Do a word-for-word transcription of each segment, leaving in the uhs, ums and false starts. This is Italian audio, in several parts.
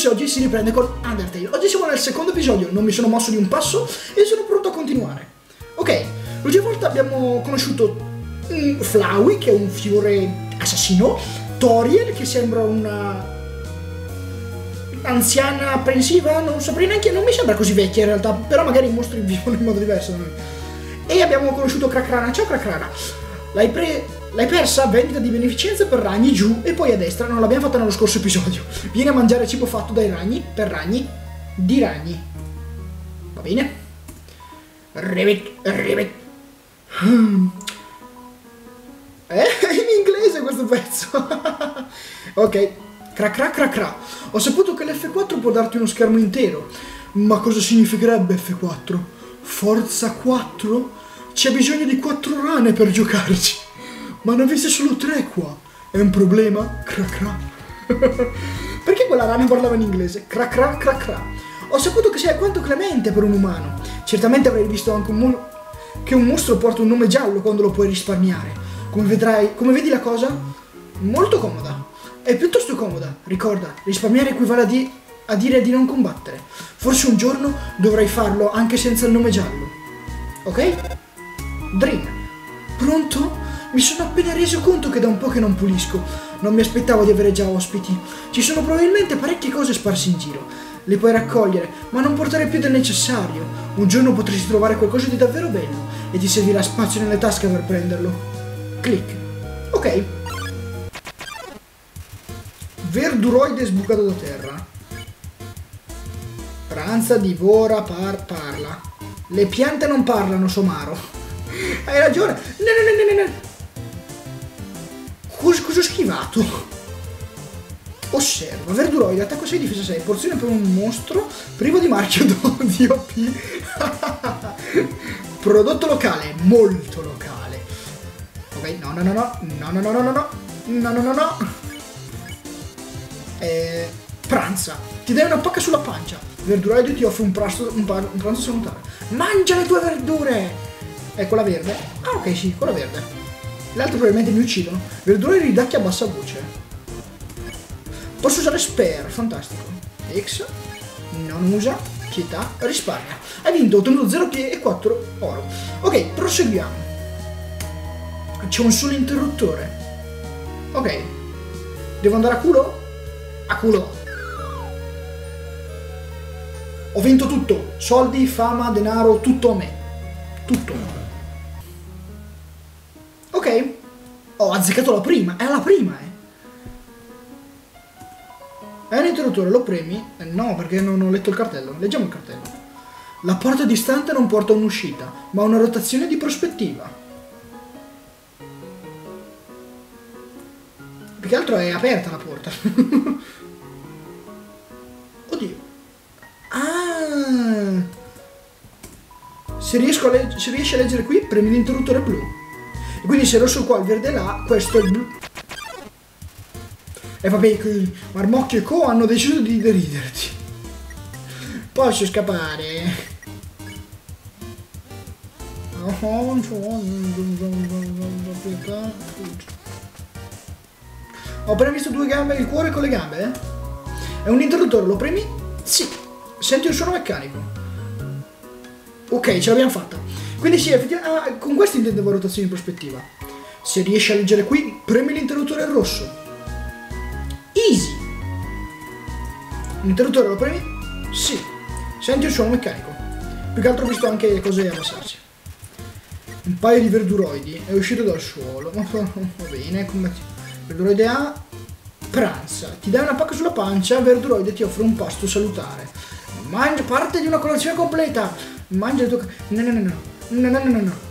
Forse oggi si riprende con Undertale. Oggi siamo nel secondo episodio, non mi sono mosso di un passo e sono pronto a continuare. Ok, l'ultima volta abbiamo conosciuto um, Flowey, che è un fiore assassino, Toriel, che sembra una anziana apprensiva, non saprei neanche, non mi sembra così vecchia in realtà, però magari i mostri vivono in modo diverso da noi. E abbiamo conosciuto Cracrana. Ciao Cracrana, l'hai pre... L'hai persa? Vendita di beneficenza per ragni giù e poi a destra, non l'abbiamo fatta nello scorso episodio. Vieni a mangiare cibo fatto dai ragni, per ragni, di ragni. Va bene? Rivet, rivet. Hmm. Eh? In inglese questo pezzo. Ok. Cra cra cra cra. Ho saputo che l'F quattro può darti uno schermo intero. Ma cosa significherebbe F quattro? Forza quattro? C'è bisogno di quattro rane per giocarci. Ma ne avete solo tre qua. È un problema? Cra cra. Perché quella rana parlava in inglese? Cra cra cra cra. Ho saputo che sei alquanto clemente per un umano. Certamente avrei visto anche un mo che un mostro porta un nome giallo quando lo puoi risparmiare. Come vedrai, come vedi la cosa? Molto comoda. È piuttosto comoda. Ricorda, risparmiare equivale a, di a dire di non combattere. Forse un giorno dovrai farlo anche senza il nome giallo. Ok? Dream. Pronto? Mi sono appena reso conto che da un po' che non pulisco. Non mi aspettavo di avere già ospiti. Ci sono probabilmente parecchie cose sparse in giro. Le puoi raccogliere, ma non portare più del necessario. Un giorno potresti trovare qualcosa di davvero bello e ti servirà spazio nelle tasche per prenderlo. Clic. Ok. Verduroide sbucato da terra. Pranza, divora, par, parla. Le piante non parlano, Somaro. Hai ragione. No, no, no, no, no. Cosa, cosa ho schivato? Osserva, verduroide, attacco sei, difesa sei, porzione per un mostro, privo di marchio di O P. Prodotto locale, molto locale. Ok, no, no, no, no, no, no, no, no, no, no, no, no, no. Eh, pranza, ti dai una pacca sulla pancia. Verduroide ti offre un pranzo, un, un pranzo salutare. Mangia le tue verdure. È quella verde? Ah, ok, sì, quella verde. Le altre probabilmente mi uccidono. Verdure ridacchia a bassa voce. Posso usare spare, fantastico. X, non usa, pietà, risparmia. Hai vinto, ho ottenuto zero P e quattro oro. Ok, proseguiamo. C'è un solo interruttore. Ok. Devo andare a culo? A culo. Ho vinto tutto. Soldi, fama, denaro, tutto a me. Tutto. Ok, ho azzeccato la prima, è la prima, eh. È un interruttore, lo premi? Eh, no, perché non ho letto il cartello. Leggiamo il cartello. La porta distante non porta un'uscita, ma una rotazione di prospettiva. Più che altro è aperta la porta. Oddio. Ah. Se, riesco a se riesci a leggere qui, premi l'interruttore blu. E quindi se rosso qua, il verde là, questo è il blu. E vabbè, qui Marmocchio e Co hanno deciso di deriderti. Posso scappare? Ho appena visto due gambe, il cuore con le gambe, eh? È un interruttore, lo premi? Sì. Senti un suono meccanico. Ok, ce l'abbiamo fatta. Quindi sì, effettivamente, ah, con questo intendevo rotazione in prospettiva. Se riesci a leggere qui, premi l'interruttore rosso. Easy. L'interruttore lo premi? Sì. Senti il suono meccanico. Più che altro ho visto anche le cose abbassarsi. Un paio di verduroidi è uscito dal suolo. Va bene, combatti. Verduroide A. Pranza. Ti dai una pacca sulla pancia, verduroide ti offre un pasto salutare. Mangia parte di una colazione completa. Mangia le tue... No, no, no, no. No, no, no, no, no.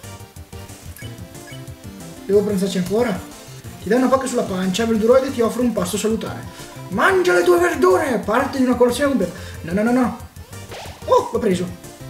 Devo pranzarci ancora? Ti dai una pacca sulla pancia, verduroide ti offre un pasto salutare. Mangia le tue verdure! Parte di una colazione completa. No, no, no, no. Oh, l'ho preso.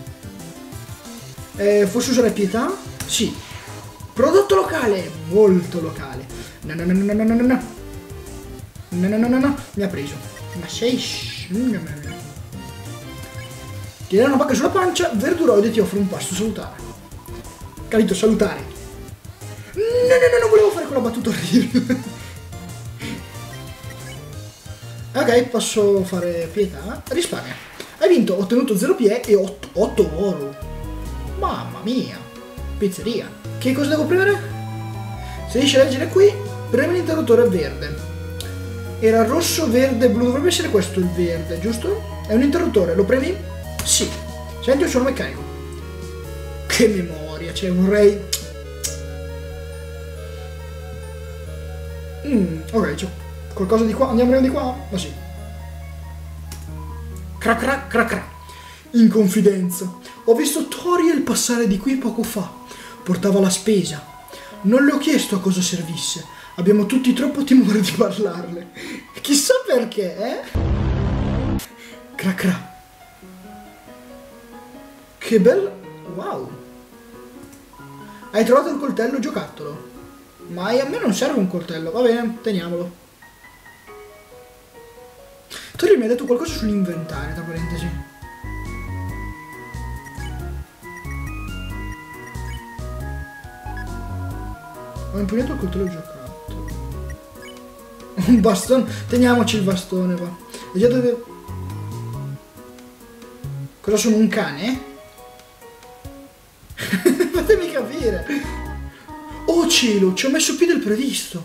Eh, forse usare pietà? Sì. Prodotto locale, molto locale. No, no, no, no, no, no, no, no. No, no, no, no, no. Mi ha preso. Ma sei... No, no, no. Ti dai una pacca sulla pancia, verduroide ti offre un pasto salutare. Capito, salutare. No, no, no, non volevo fare quella battuta orribile. Ok, posso fare pietà. Risparmia. Hai vinto, ho ottenuto zero P E e otto oro. Mamma mia. Pizzeria. Che cosa devo premere? Se riesci a leggere qui, premi l'interruttore verde. Era rosso, verde, blu. Dovrebbe essere questo il verde, giusto? È un interruttore, lo premi? Sì. Senti, io sono meccanico. Che memoria, cioè vorrei... Mm, ok, c'è qualcosa di qua. Andiamo di qua? Ma sì. Cra cra cra cra. In confidenza, ho visto Toriel passare di qui poco fa. Portava la spesa. Non le ho chiesto a cosa servisse. Abbiamo tutti troppo timore di parlarle. Chissà perché, eh? Cra cra. Che bello. Wow. Hai trovato il coltello giocattolo. Ma a me non serve un coltello. Va bene, teniamolo. Toriel mi ha detto qualcosa sull'inventario, tra parentesi. Ho impugnato il coltello giocattolo. Un bastone. Teniamoci il bastone, va. E già dove... Cosa sono, un cane? Fatemi capire. Oh cielo, ci ho messo più del previsto.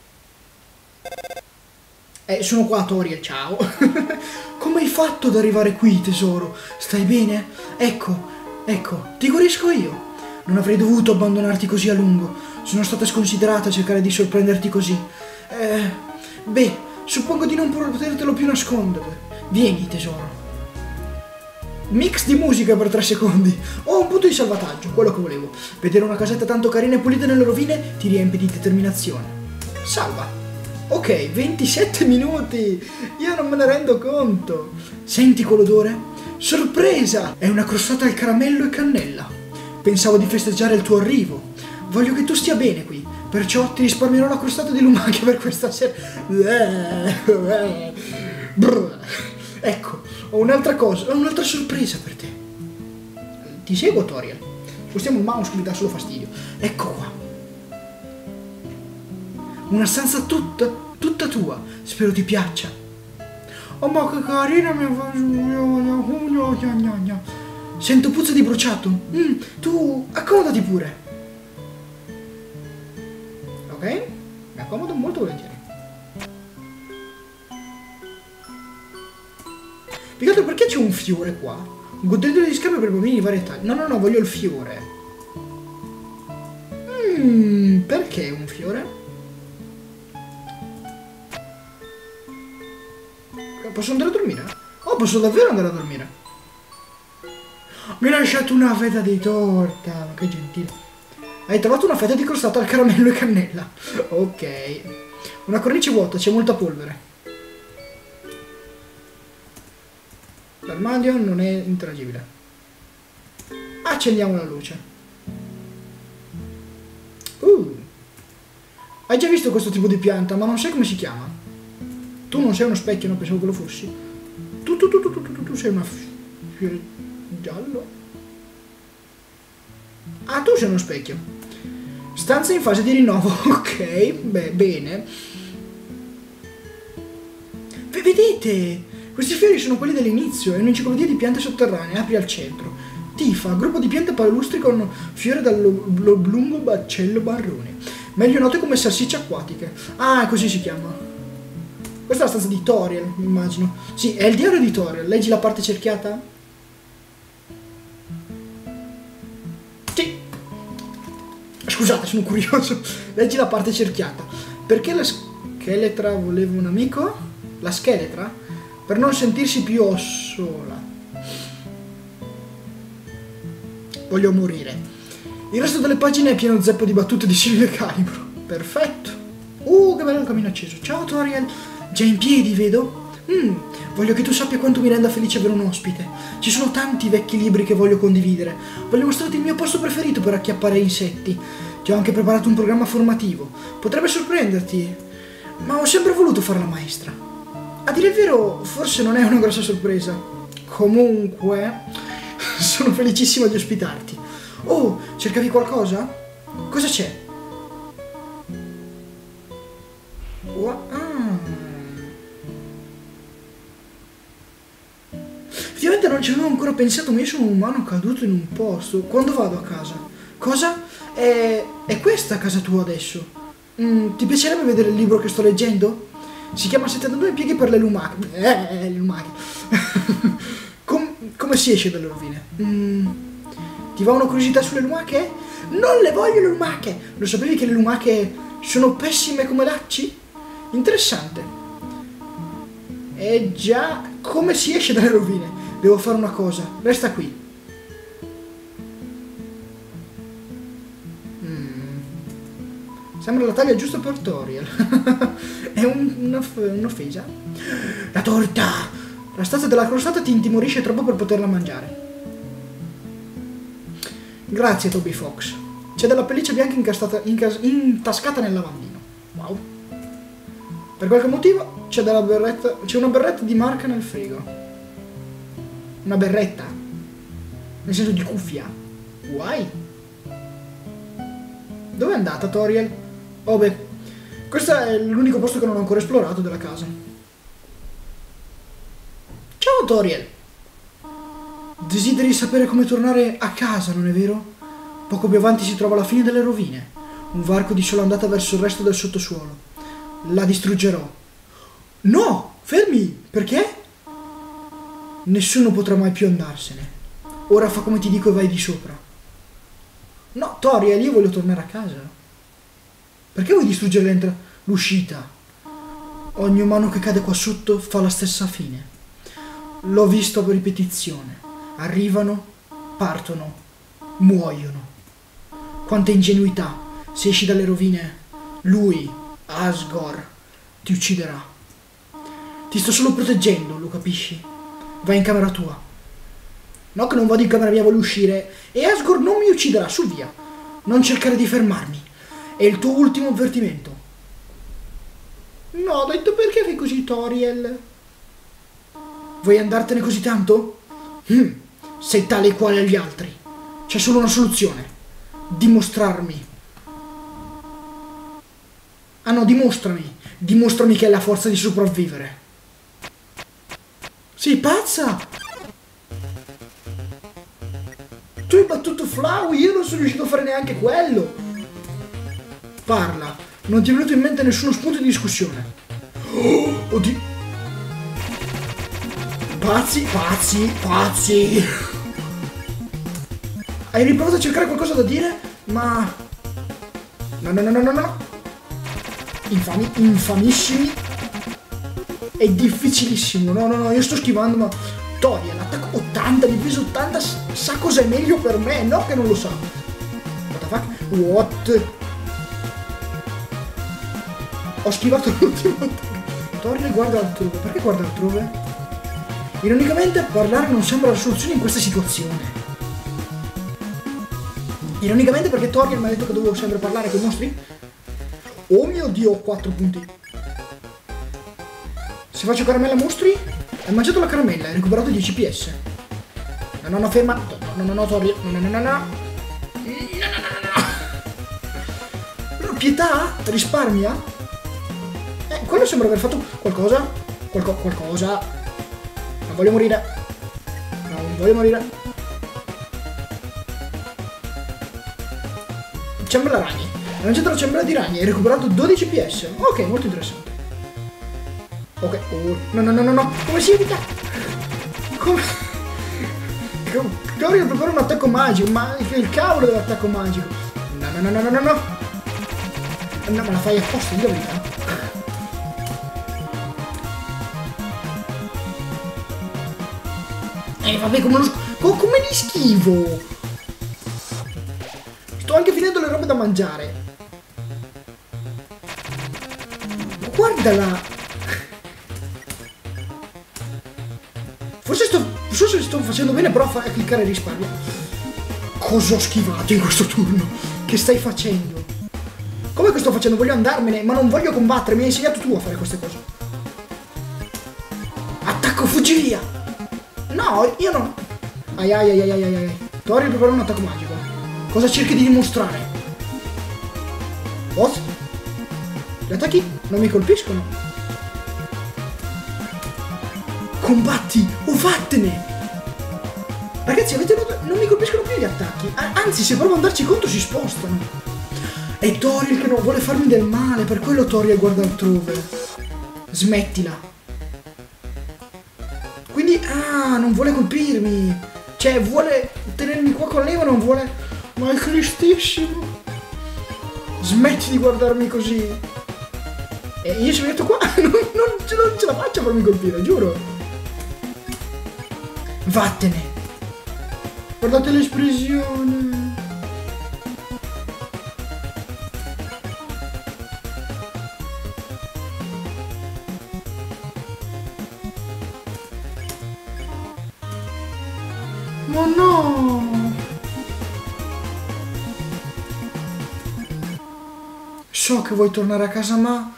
Eh, sono qua, Toriel, ciao. Come hai fatto ad arrivare qui, tesoro? Stai bene? Ecco, ecco, ti guarisco io. Non avrei dovuto abbandonarti così a lungo. Sono stata sconsiderata a cercare di sorprenderti così. Eh, beh, suppongo di non potertelo più nascondere. Vieni, tesoro. Mix di musica per tre secondi. Ho un punto di salvataggio, quello che volevo. Vedere una casetta tanto carina e pulita nelle rovine ti riempie di determinazione. Salva. Ok, ventisette minuti. Io non me ne rendo conto. Senti quell'odore? Sorpresa! È una crostata al caramello e cannella. Pensavo di festeggiare il tuo arrivo. Voglio che tu stia bene qui, perciò ti risparmierò la crostata di lumache per questa sera. Ecco, ho un'altra cosa, ho un'altra sorpresa per te. Ti seguo, Toriel. Spostiamo il mouse che mi dà solo fastidio. Ecco qua. Una stanza tutta, tutta tua. Spero ti piaccia. Oh, ma che carina mi fa... Sento puzza di bruciato. Mm, tu accomodati pure. Ok? Mi accomodo molto volentieri. Peccato, perché c'è un fiore qua? Un godettino di scarpe per bambini di varie taglie. No, no, no, voglio il fiore. Mm, perché un fiore? Posso andare a dormire? Oh, posso davvero andare a dormire? Mi hai lasciato una fetta di torta. Ma che gentile. Hai trovato una fetta di crostata al caramello e cannella. Ok. Una cornice vuota, c'è molta polvere. L'armadio non è interagibile. Accendiamo la luce. Uh. Hai già visto questo tipo di pianta, ma non sai come si chiama. Tu non sei uno specchio, non pensavo che lo fossi. Tu, tu, tu, tu, tu, tu, tu sei una fiore giallo. Ah, tu sei uno specchio. Stanza in fase di rinnovo. Ok, beh, bene. V vedete? Questi fiori sono quelli dell'inizio. È un'enciclopedia di piante sotterranee. Apri al centro. Tifa, gruppo di piante palustri con fiore dall'oblungo baccello marrone. Meglio note come salsicce acquatiche. Ah, così si chiama. Questa è la stanza di Toriel, immagino. Sì, è il diario di Toriel. Leggi la parte cerchiata? Sì. Scusate, sono curioso. Leggi la parte cerchiata. Perché la scheletra voleva un amico? La scheletra? Per non sentirsi più sola. Voglio morire. Il resto delle pagine è pieno zeppo di battute di simile calibro. Perfetto. Uh, che bello il camino acceso. Ciao Toriel. Già in piedi, vedo? Mm, voglio che tu sappia quanto mi renda felice avere un ospite. Ci sono tanti vecchi libri che voglio condividere. Voglio mostrarti il mio posto preferito per acchiappare insetti. Ti ho anche preparato un programma formativo. Potrebbe sorprenderti, ma ho sempre voluto fare la maestra. A dire il vero, forse non è una grossa sorpresa. Comunque, sono felicissimo di ospitarti. Oh, cercavi qualcosa? Cosa c'è? Ah. Effettivamente non ci avevo ancora pensato, ma io sono un umano caduto in un posto. Quando vado a casa? Cosa? È, è questa casa tua adesso? Mm, ti piacerebbe vedere il libro che sto leggendo? Si chiama settantadue pieghi per le lumache. Eh, le lumache. Com come si esce dalle rovine? Mm, ti va una curiosità sulle lumache? Non le voglio le lumache! Lo sapevi che le lumache sono pessime come lacci? Interessante. E già, come si esce dalle rovine? Devo fare una cosa, resta qui. Mm. Sembra la taglia giusta per Toriel. È un, un'offesa. La torta! La stazza della crostata ti intimorisce troppo per poterla mangiare. Grazie Toby Fox. C'è della pelliccia bianca incastata, incas, intascata nel lavandino. Wow. Per qualche motivo c'è della berretta. C'è una berretta di marca nel frigo. Una berretta. Nel senso di cuffia. Why? Dove è andata Toriel? Oh beh. Questo è l'unico posto che non ho ancora esplorato della casa. Ciao Toriel. Desideri sapere come tornare a casa, non è vero? Poco più avanti si trova la fine delle rovine. Un varco di sola andata verso il resto del sottosuolo. La distruggerò. No! Fermi! Perché? Nessuno potrà mai più andarsene. Ora fa come ti dico e vai di sopra. No, Toriel, io voglio tornare a casa. Perché vuoi distruggere l'uscita? Ogni umano che cade qua sotto fa la stessa fine. L'ho visto a ripetizione. Arrivano, partono, muoiono. Quanta ingenuità. Se esci dalle rovine, lui, Asgore, ti ucciderà. Ti sto solo proteggendo, lo capisci? Vai in camera tua. No che non vado in camera mia, voglio uscire. E Asgore non mi ucciderà, su via. Non cercare di fermarmi. È il tuo ultimo avvertimento. No, ho detto perché fai così, Toriel? Vuoi andartene così tanto? Mm, sei tale e quale agli altri. C'è solo una soluzione. Dimostrarmi. Ah no, dimostrami. Dimostrami che hai la forza di sopravvivere. Sei pazza? Tu hai battuto Flowey, io non sono riuscito a fare neanche quello. Parla. Non ti è venuto in mente nessuno spunto di discussione. Oh, oddio. Pazzi, pazzi, pazzi. Hai riprovato a cercare qualcosa da dire? Ma... No, no, no, no, no, no. Infami, infamissimi. È difficilissimo. No, no, no, io sto schivando, ma... Toriel, l'attacco ottanta, diviso ottanta, sa cos'è meglio per me? No che non lo sa. What the fuck? What? Ho schivato l'ultimo. Toriel guarda altrove. Perché guarda altrove? Ironicamente, parlare non sembra la soluzione in questa situazione. Ironicamente perché Toriel mi ha detto che dovevo sempre parlare con i mostri. Oh mio Dio, ho quattro punti. Se faccio caramella mostri, hai mangiato la caramella, hai recuperato dieci P S. No, no, no, ferma. No, no, no, no, Toriel. No, no, no, no, no. No, no, no, no. Pietà? Risparmia? Eh, quello sembra aver fatto qualcosa. Qualco qualcosa. Non voglio morire. Non voglio morire. Ciambella ragni. Hai mangiato la ciambella di ragni, hai recuperato dodici P S. Ok, molto interessante. Ok, oh, no, no, no, no, no. Come si evita? Come? Toriel prepara un attacco magico, ma il cavolo dell'attacco magico. No, no, no, no, no, no, no. No, ma la fai apposta, io verità. Eh, vabbè, come lo... Co come li schivo? Sto anche finendo le robe da mangiare. Guardala. Forse sto, forse sto facendo bene, però a cliccare risparmio. Cosa ho schivato in questo turno? Che stai facendo? Come che sto facendo? Voglio andarmene, ma non voglio combattere. Mi hai insegnato tu a fare queste cose. Attacco, fuggi via. No, io non... Ai ai ai ai ai ai. Toriel prepara un attacco magico. Cosa cerchi di dimostrare? What? Gli attacchi non mi colpiscono. Combatti o vattene! Ragazzi, avete notato? Non mi colpiscono più gli attacchi. Anzi, se provo ad andarci contro si spostano. È Toriel che non vuole farmi del male, per quello Toriel guarda altrove. Smettila. Quindi, ah, non vuole colpirmi. Cioè, vuole tenermi qua con lei, ma non vuole... Ma è cristissimo. Smetti di guardarmi così. E io ci metto qua, non, non, ce, non ce la faccio a farmi colpire, giuro. Vattene. Guardate l'espressione. Ma no! So che vuoi tornare a casa, ma...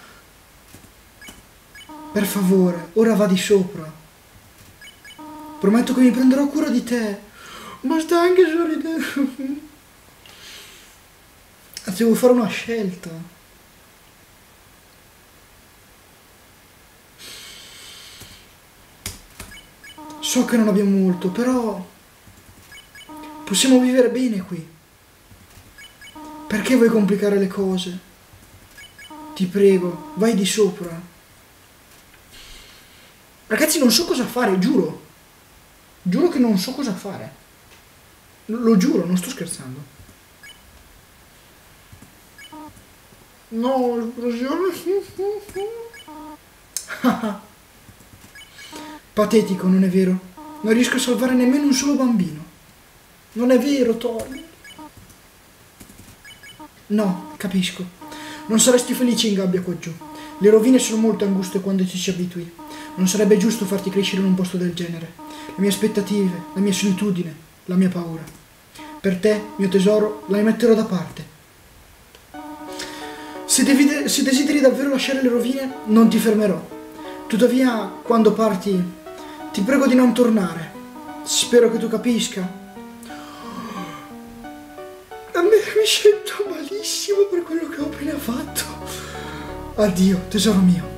Per favore, ora va di sopra. Prometto che mi prenderò cura di te. Ma sta anche sorridendo. Devo fare una scelta. So che non abbiamo molto, però... Possiamo vivere bene qui. Perché vuoi complicare le cose? Ti prego, vai di sopra. Ragazzi, non so cosa fare, giuro. Giuro che non so cosa fare. Lo giuro, non sto scherzando. No, esplosione. Patetico, non è vero? Non riesco a salvare nemmeno un solo bambino. Non è vero, Tori. No, capisco. Non saresti felice in gabbia qua giù. Le rovine sono molto anguste quando ci si abitui. Non sarebbe giusto farti crescere in un posto del genere. Le mie aspettative, la mia solitudine, la mia paura. Per te, mio tesoro, la metterò da parte. Se, devi, se desideri davvero lasciare le rovine, non ti fermerò. Tuttavia, quando parti, ti prego di non tornare. Spero che tu capisca. A me mi sento malissimo per quello che ho appena fatto. Addio, tesoro mio.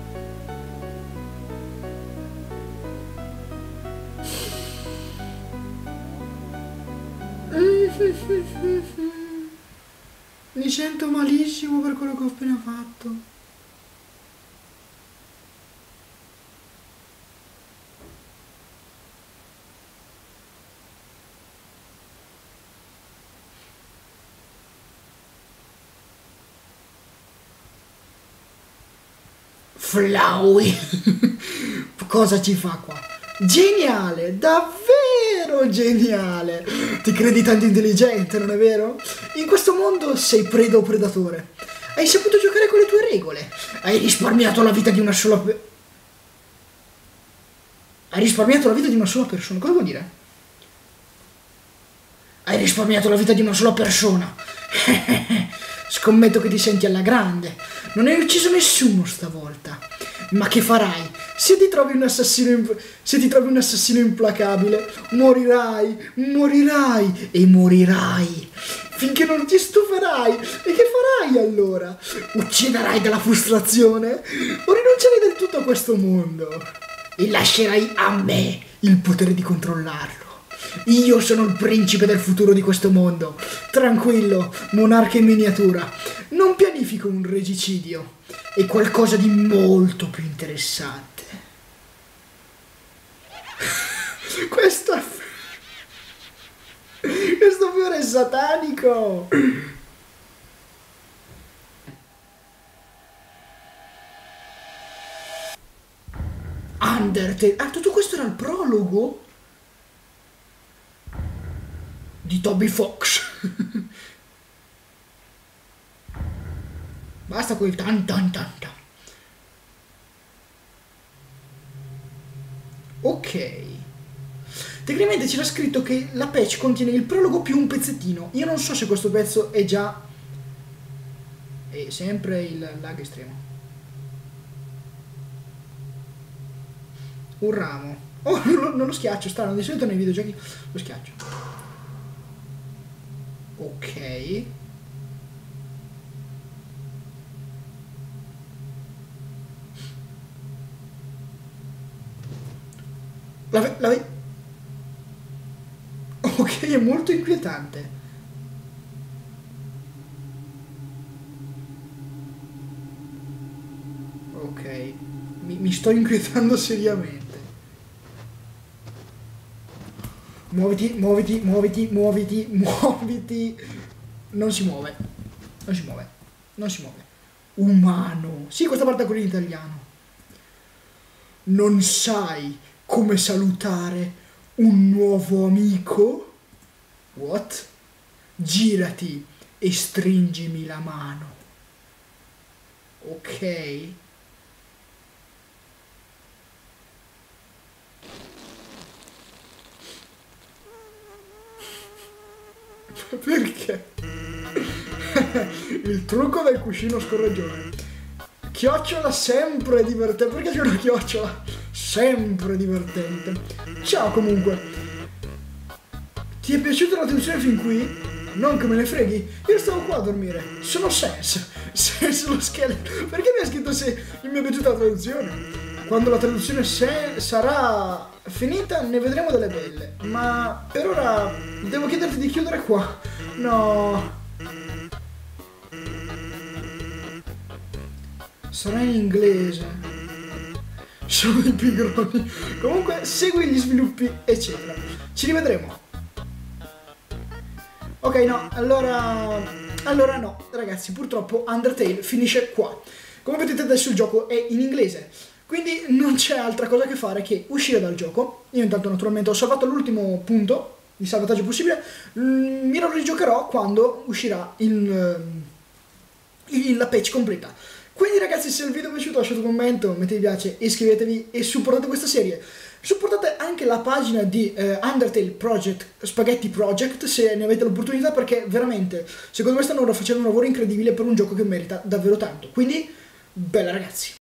Mi sento malissimo per quello che ho appena fatto. Flowey. Cosa ci fa qua? Geniale, davvero geniale. Ti credi tanto intelligente, non è vero? In questo mondo sei preda o predatore. Hai saputo giocare con le tue regole. Hai risparmiato la vita di una sola pe- Hai risparmiato la vita di una sola persona. Cosa vuol dire? Hai risparmiato la vita di una sola persona. Scommetto che ti senti alla grande. Non hai ucciso nessuno stavolta. Ma che farai? Se ti trovi un assassino imp- se ti trovi un assassino implacabile, morirai, morirai e morirai finché non ti stuferai. E che farai allora? Ucciderai dalla frustrazione o rinuncerai del tutto a questo mondo e lascerai a me il potere di controllarlo. Io sono il principe del futuro di questo mondo. Tranquillo, monarca in miniatura. Non pianifico un regicidio. È qualcosa di molto più interessante. Questo Questo fiore è satanico. Undertale. Ah, tutto questo era il prologo di Toby Fox. Basta quel tan tan tan tan. Ok. Tecnicamente c'era scritto che la patch contiene il prologo più un pezzettino. Io non so se questo pezzo è già... È sempre il lag estremo. Un ramo. Oh, non lo schiaccio, strano. Di solito nei videogiochi lo schiaccio. Ok. La, ve la, ve Ok, è molto inquietante. Ok, mi, mi sto inquietando seriamente. Muoviti, muoviti, muoviti, muoviti, muoviti. Non si muove. Non si muove. Non si muove. Umano. Sì, questa parte è quella in italiano. Non sai come salutare un nuovo amico? What? Girati e stringimi la mano. Ok. Perché? Il trucco del cuscino scorreggione. Chiocciola sempre divertente. Perché c'è una chiocciola? Sempre divertente. Ciao comunque. Ti è piaciuta la traduzione fin qui? Non che me ne freghi. Io stavo qua a dormire. Sono Sense. Sense lo scheletro. Perché mi ha scritto se mi è piaciuta la traduzione? Quando la traduzione se sarà finita ne vedremo delle belle. Ma per ora devo chiederti di chiudere qua. No. Sarà in inglese. Sono i pigroni. Comunque segui gli sviluppi eccetera. Ci rivedremo. Ok, no, allora... Allora no, ragazzi, purtroppo Undertale finisce qua. Come vedete adesso il gioco è in inglese, quindi non c'è altra cosa che fare che uscire dal gioco. Io intanto naturalmente ho salvato l'ultimo punto di salvataggio possibile. Mi lo rigiocherò quando uscirà il, il, la patch completa. Quindi ragazzi, se il video vi è piaciuto lasciate un commento, mettete mi piace, iscrivetevi e supportate questa serie. Supportate anche la pagina di eh, Undertale Project, Spaghetti Project, se ne avete l'opportunità, perché veramente, secondo me stanno facendo un lavoro incredibile per un gioco che merita davvero tanto. Quindi, bella ragazzi!